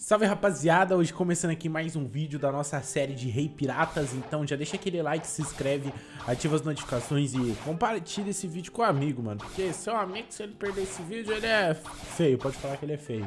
Salve rapaziada, hoje começando aqui mais um vídeo da nossa série de Rei Piratas. Então já deixa aquele like, se inscreve, ativa as notificações e compartilha esse vídeo com o amigo, mano. Porque seu amigo, se ele perder esse vídeo, ele é feio, pode falar que ele é feio.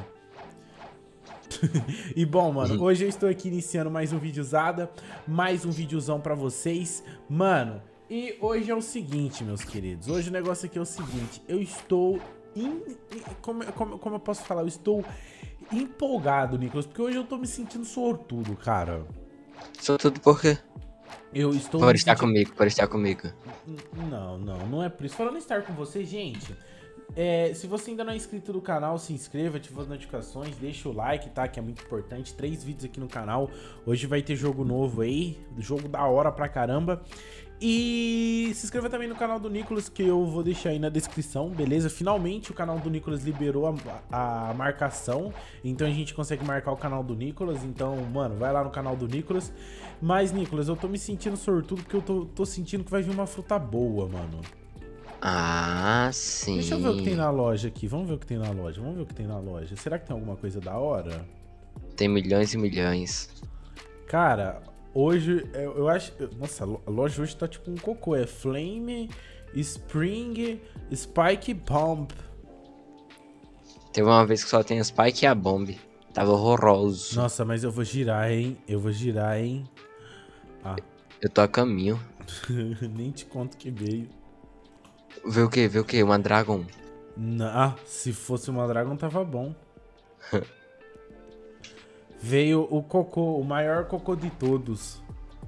E bom, mano, hoje eu estou aqui iniciando mais um videozada, mais um videozão pra vocês. Mano, e hoje é o seguinte, meus queridos, hoje o negócio aqui é o seguinte, eu estou... Como eu posso falar? Eu estou empolgado, Nicolas, porque hoje eu tô me sentindo sortudo, cara. Sortudo por quê? Eu estou Por estar comigo, por estar comigo. Não é por isso. Falando em estar com você, gente, se você ainda não é inscrito no canal, se inscreva, ativa as notificações, deixa o like, tá? Que é muito importante. 3 vídeos aqui no canal. Hoje vai ter jogo novo aí, jogo da hora pra caramba. E se inscreva também no canal do Nicolas, que eu vou deixar aí na descrição, beleza? Finalmente o canal do Nicolas liberou a marcação, então a gente consegue marcar o canal do Nicolas. Então, mano, vai lá no canal do Nicolas. Mas, Nicolas, eu tô me sentindo sortudo porque eu tô sentindo que vai vir uma fruta boa, mano. Ah, sim. Deixa eu ver o que tem na loja aqui, vamos ver o que tem na loja, vamos ver o que tem na loja. Será que tem alguma coisa da hora? Tem milhões e milhões. Cara... Hoje, eu acho... Nossa, a loja hoje tá tipo um cocô. É Flame, Spring, Spike Bomb. Teve uma vez que só tem a Spike e a Bomb. Tava horroroso. Nossa, mas eu vou girar, hein? Eu vou girar, hein? Ah. Eu tô a caminho. Nem te conto que veio. Vê o quê? Vê o quê? Uma Dragon. Se fosse uma Dragon tava bom. Veio o cocô, o maior cocô de todos.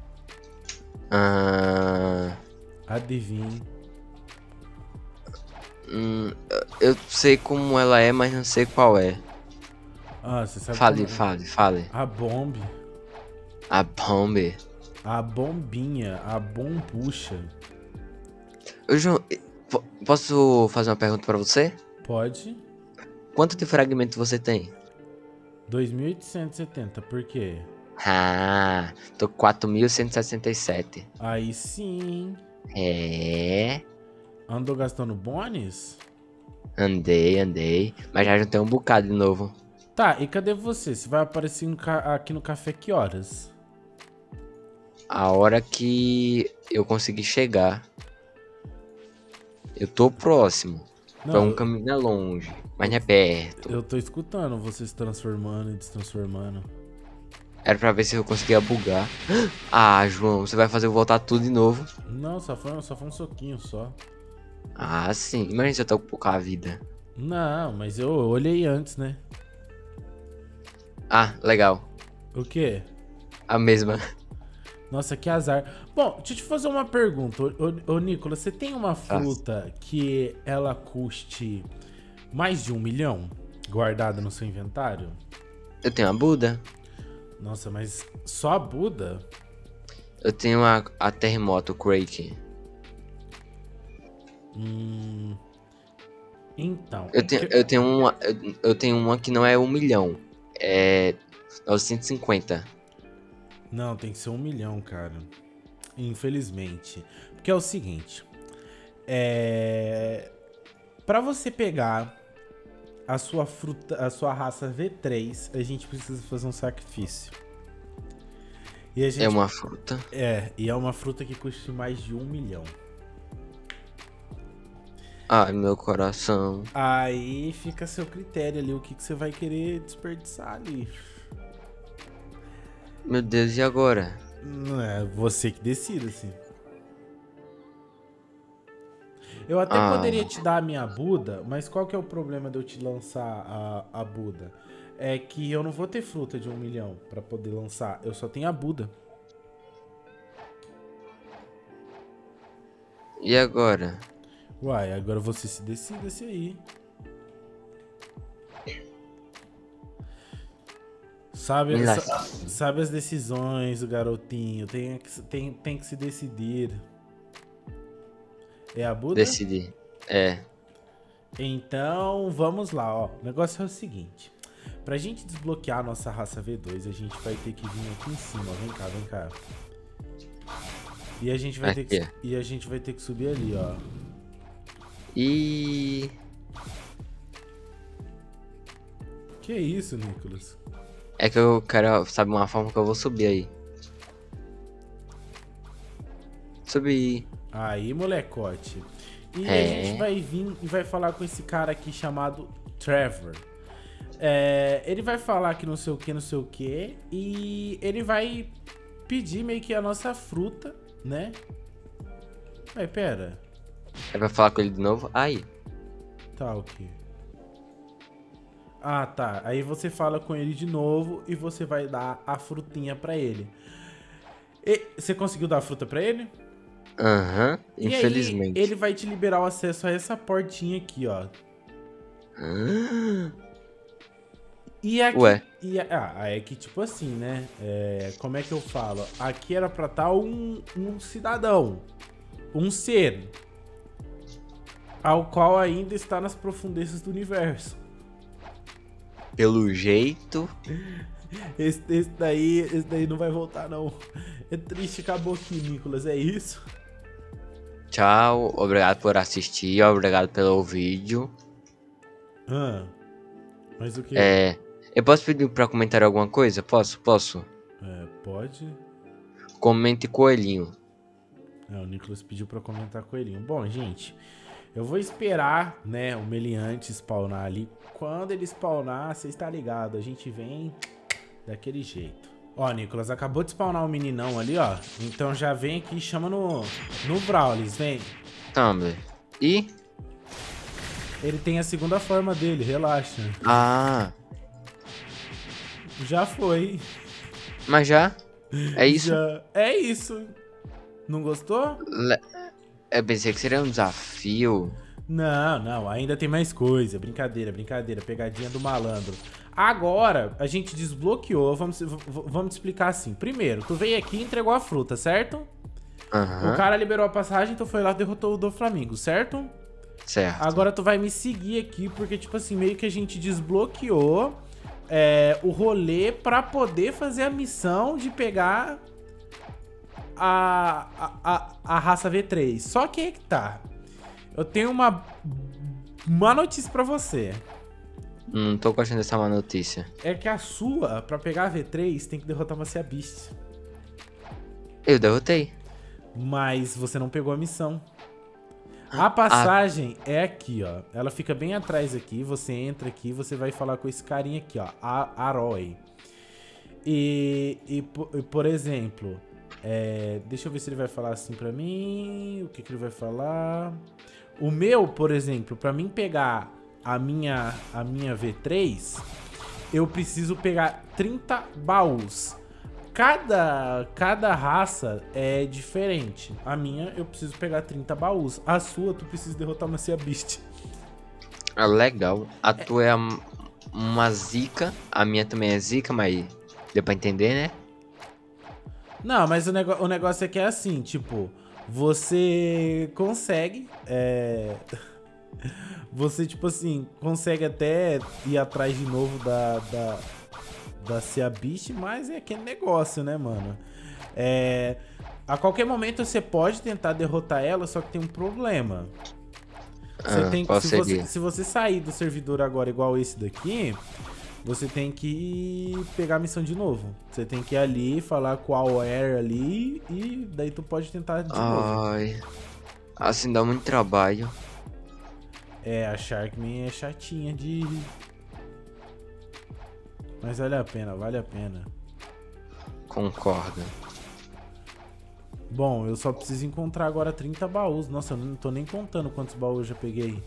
Adivinhe. Eu sei como ela é, mas não sei qual é. Você sabe Fale. A Bomb. A Bomb. A bombinha, a bombucha. João, posso fazer uma pergunta pra você? Pode. Quanto de fragmento você tem? 2.870, por quê? Tô 4.167. Aí sim. É. Andou gastando bônus? Andei. Mas já juntei um bocado de novo. Tá, e cadê você? Você vai aparecer aqui no café que horas? A hora que eu conseguir chegar. Eu tô próximo. Então um caminho é longe, mas não é perto. Eu tô escutando você se transformando e destransformando. Era pra ver se eu conseguia bugar. João, você vai fazer eu voltar tudo de novo. Não, só foi um soquinho só. Sim. Imagina se eu tô com pouca vida. Não, mas eu olhei antes, né? Legal. O quê? A mesma. Nossa, que azar. Bom, deixa eu te fazer uma pergunta. Ô Nicolas, você tem uma fruta que ela custe mais de 1 milhão guardada no seu inventário? Eu tenho a Buda. Nossa, mas só a Buda? Eu tenho a Terremoto Crake. Então... Eu tenho uma que não é 1 milhão. É 950. Não, tem que ser 1 milhão, cara. Infelizmente. Porque é o seguinte. Pra você pegar a sua fruta, a sua raça V3, a gente precisa fazer um sacrifício. E a gente, é uma fruta? E é uma fruta que custa mais de 1 milhão. Ai, meu coração. Aí fica a seu critério ali, o que você vai querer desperdiçar ali. Meu Deus, e agora? Não é você que decide, assim. Eu até poderia te dar a minha Buda, mas qual que é o problema de eu te lançar a Buda? É que eu não vou ter fruta de 1 milhão pra poder lançar, eu só tenho a Buda. E agora? Uai, agora você se decida-se aí. Sabe as decisões do garotinho, tem que se decidir. É a Buda? Decidi. Então, vamos lá, ó. O negócio é o seguinte. Pra gente desbloquear a nossa raça V2, a gente vai ter que vir aqui em cima. Vem cá. E a gente vai ter que subir ali, ó. E... Que isso, Nicolas? É que eu quero saber uma forma que eu vou subir aí. Subir. Aí, molecote. E a gente É. vai vir e vai falar com esse cara aqui chamado Trevor. Ele vai falar que não sei o que, não sei o que. E ele vai pedir meio que a nossa fruta, né? Aí, pera. Aí vai falar com ele de novo. Aí. Tá, o quê? Ah, tá. Aí você fala com ele de novo e você vai dar a frutinha pra ele. Você conseguiu dar a fruta pra ele? Aham. E Infelizmente. aí, ele vai te liberar o acesso a essa portinha aqui, ó. E aqui. Ué. É que tipo assim, né? Como é que eu falo? Aqui era pra estar um cidadão. Um ser. Ao qual ainda está nas profundezas do universo. Pelo jeito. Esse daí não vai voltar, não. É triste, acabou aqui, Nicolas. É isso? Tchau. Obrigado por assistir. Obrigado pelo vídeo. Mas o que? Eu posso pedir pra comentar alguma coisa? Posso? Pode. Comente coelhinho. O Nicolas pediu pra comentar coelhinho. Bom, gente, eu vou esperar, né, o meliante spawnar ali. Quando ele spawnar, você está ligado, a gente vem daquele jeito. Ó, Nicolas, acabou de spawnar um meninão ali, ó. Então já vem aqui e chama no Brawlis, vem. Tumblr. E? Ele tem a segunda forma dele, relaxa. Ah. Já foi. Mas já? É isso? Já. É isso. Não gostou? Eu pensei que seria um desafio. Não, ainda tem mais coisa. Brincadeira, pegadinha do malandro. Agora, a gente desbloqueou, vamos te explicar assim. Primeiro, tu veio aqui e entregou a fruta, certo? Aham. O cara liberou a passagem, tu foi lá e derrotou o do Flamengo, certo? Certo. Agora tu vai me seguir aqui, porque tipo assim, meio que a gente desbloqueou o rolê pra poder fazer a missão de pegar a raça V3. Só que aí que tá. Eu tenho uma notícia pra você. Não tô gostando dessa má notícia. É que a sua, pra pegar a V3, tem que derrotar uma Sea Beast. Eu derrotei. Mas você não pegou a missão. A passagem é aqui, ó. Ela fica bem atrás aqui. Você entra aqui, você vai falar com esse carinha aqui, ó. Aroy. Por exemplo, deixa eu ver se ele vai falar assim pra mim. O que ele vai falar? O meu, por exemplo, pra mim pegar a minha V3, eu preciso pegar 30 baús. Cada raça é diferente. A minha, eu preciso pegar 30 baús. A sua, tu precisa derrotar uma Sea Beast. Ah, legal. A tua é uma zica. A minha também é zica, mas deu pra entender, né? Não, mas o negócio é que é assim, tipo, você consegue, você, tipo assim, consegue até ir atrás de novo da Sea Beast, mas é aquele negócio, né, mano? A qualquer momento você pode tentar derrotar ela, só que tem um problema. Se você sair do servidor agora igual esse daqui, você tem que pegar a missão de novo. Você tem que ir ali, falar com a Aware ali, e daí tu pode tentar de novo. Ai, assim dá muito trabalho. A Sharkman é chatinha de... Mas vale a pena. Concordo. Bom, eu só preciso encontrar agora 30 baús. Nossa, eu não tô nem contando quantos baús eu já peguei.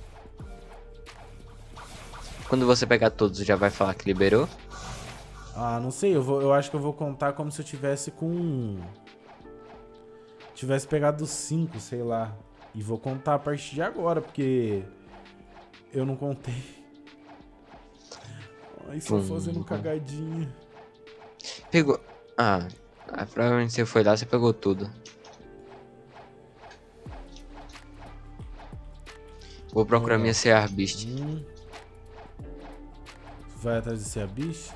Quando você pegar todos, já vai falar que liberou? Ah, não sei. Eu acho que eu vou contar como se eu tivesse com... Tivesse pegado 5, sei lá. E vou contar a partir de agora, porque... Eu não contei. Ai, estou fazendo cagadinha. Pegou. Ah, provavelmente você foi lá, você pegou tudo. Vou procurar minha Sea Beast. Vai atrás de Sea Beast?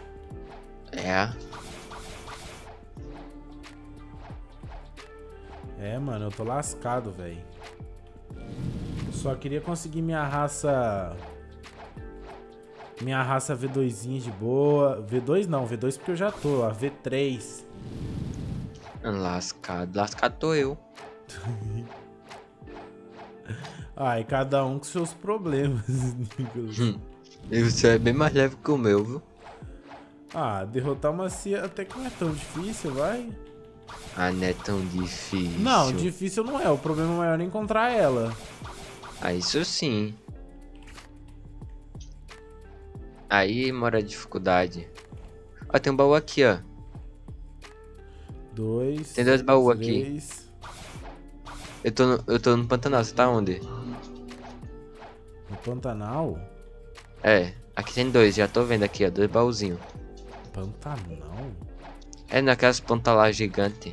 Mano, eu tô lascado, velho. Só queria conseguir minha raça... Minha raça V2zinha de boa. V2 não, V2 porque eu já tô. A V3. Lascado. Lascado tô eu. Ai, cada um com seus problemas, Nicolas. E você é bem mais leve que o meu, viu? Ah, derrotar uma Cia até que não é tão difícil, vai. Ah, não é tão difícil. Não, difícil não é. O problema maior é encontrar ela. Ah, isso sim. Aí mora a dificuldade. Ó, tem um baú aqui, ó. 2. Tem 2 baús aqui. 3. Eu tô no Pantanal, você tá onde? No Pantanal? É, aqui tem 2, já tô vendo aqui, ó, 2 baúzinhos. Pantanal? É naquelas pontas lá gigantes.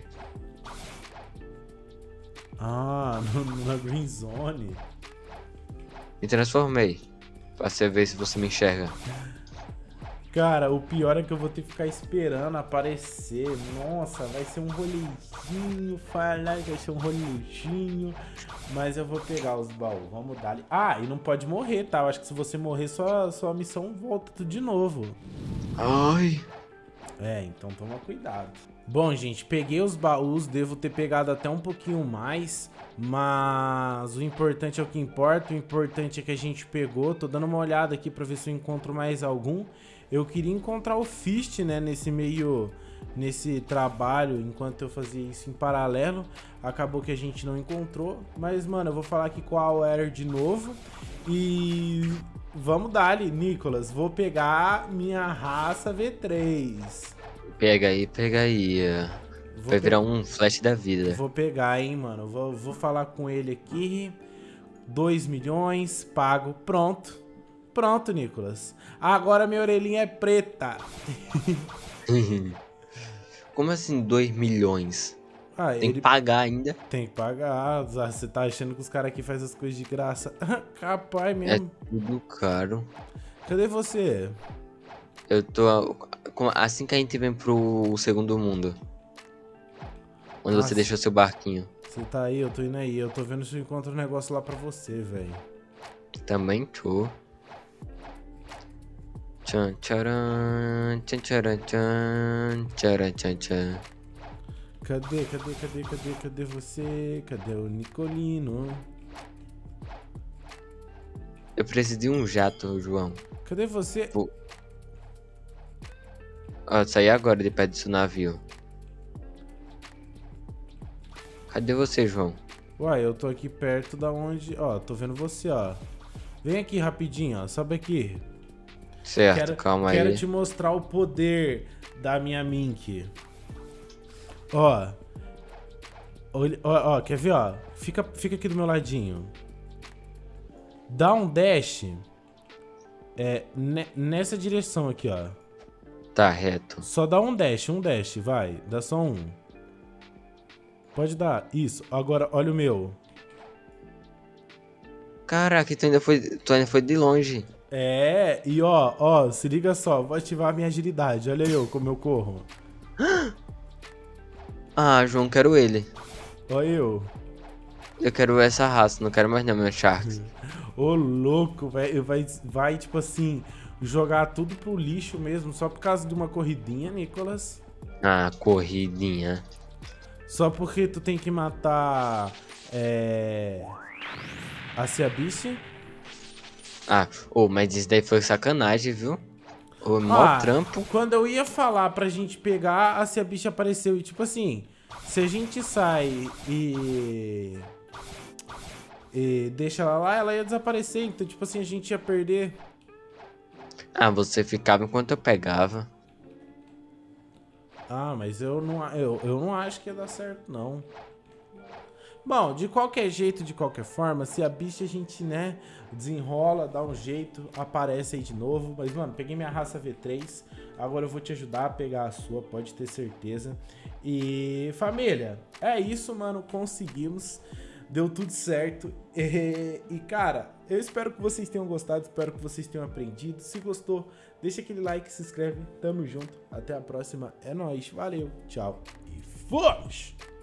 Ah, na Green Zone. Me transformei. Pra você ver se você me enxerga. Cara, o pior é que eu vou ter que ficar esperando aparecer. Nossa, vai ser um rolezinho. Falar que vai ser um rolezinho. Mas eu vou pegar os baús. Vamos dar ali. Ah, e não pode morrer, tá? Eu acho que se você morrer, sua missão volta tudo de novo. Ai. É, então toma cuidado. Bom, gente, peguei os baús. Devo ter pegado até um pouquinho mais. Mas o importante é o que importa. O importante é que a gente pegou. Tô dando uma olhada aqui pra ver se eu encontro mais algum. Eu queria encontrar o Fist, né, nesse trabalho, enquanto eu fazia isso em paralelo. Acabou que a gente não encontrou. Mas, mano, eu vou falar aqui com a Auer de novo. E vamos dar-lhe, Nicolas. Vou pegar minha raça V3. Pega aí. Vai virar um flash da vida. Vou pegar, hein, mano. Vou falar com ele aqui. 2 milhões, pago. Pronto. Pronto, Nicolas. Agora minha orelhinha é preta. Como assim 2 milhões? Ah, Tem que pagar ainda. Tem que pagar. Você tá achando que os caras aqui fazem as coisas de graça? Capaz É mesmo. tudo caro. Cadê você? Eu tô... Assim que a gente vem pro segundo mundo. Onde Nossa. você deixou seu barquinho. Você tá aí? Eu tô indo aí. Eu tô vendo se eu encontro um negócio lá pra você, velho. Também tô. Tchan, tcharam, tchan, tcharam, tchan, tcharam, tchan, tchan. Cadê você? Cadê o Nicolino? Eu preciso de um jato, João. Cadê você? Ó, eu saí agora de perto desse navio. Cadê você, João? Uai, eu tô aqui perto da onde... Ó, tô vendo você, ó. Vem aqui rapidinho, ó. Sobe aqui. Certo, calma aí. Quero te mostrar o poder da minha Mink. Ó. Ó, quer ver, ó? Fica aqui do meu ladinho. Dá um dash. Nessa direção aqui, ó. Tá reto. Só dá um dash, vai. Dá só um. Pode dar. Isso. Agora, olha o meu. Caraca, tu ainda foi de longe. É, e ó, se liga só, vou ativar a minha agilidade. Olha eu como eu corro. Ah, João, quero ele. Olha eu. Eu quero essa raça, não quero mais não, meu Sharks. Ô, louco, velho. Vai, tipo assim, jogar tudo pro lixo mesmo, só por causa de uma corridinha, Nicolas. Ah, corridinha. Só porque tu tem que matar a Ciabice. Ah, mas isso daí foi sacanagem, viu? Mó trampo. Quando eu ia falar pra gente pegar, a Ciabice apareceu. E tipo assim, se a gente sai e deixa ela lá, ela ia desaparecer. Então, tipo assim, a gente ia perder. Ah, você ficava enquanto eu pegava. Ah, mas eu não acho que ia dar certo, não. Bom, de qualquer jeito, de qualquer forma, se a bicha a gente, né, desenrola, dá um jeito, aparece aí de novo. Mas, mano, peguei minha raça V3, agora eu vou te ajudar a pegar a sua, pode ter certeza. E, família, é isso, mano, conseguimos. Deu tudo certo. E, cara, eu espero que vocês tenham gostado, espero que vocês tenham aprendido. Se gostou, deixa aquele like, se inscreve, tamo junto. Até a próxima, é nóis, valeu, tchau e fomos!